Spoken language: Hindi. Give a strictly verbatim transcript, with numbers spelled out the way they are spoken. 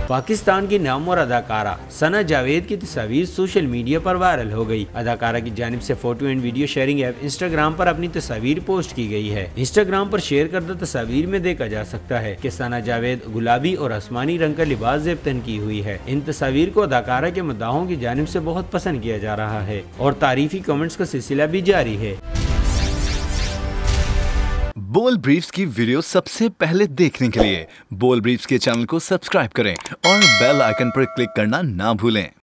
पाकिस्तान की नामवर अदाकारा सना जावेद की तस्वीर सोशल मीडिया पर वायरल हो गई। अदाकारा की जानिब से photo and video sharing app Instagram पर अपनी तस्वीर पोस्ट की गई है। इंस्टाग्राम पर शेयर करदा तस्वीर में देखा जा सकता है कि सना जावेद गुलाबी और आसमानी रंग का लिबास ज़ेबतन की हुई है। इन तस्वीर को अदाकारा के मद्दाहों की जानिब से बहुत पसंद किया जा रहा है और तारीफी कमेंट्स का सिलसिला भी जारी है। बोल ब्रीफ्स की वीडियो सबसे पहले देखने के लिए बोल ब्रीफ्स के चैनल को सब्सक्राइब करें और बेल आइकन पर क्लिक करना ना भूलें।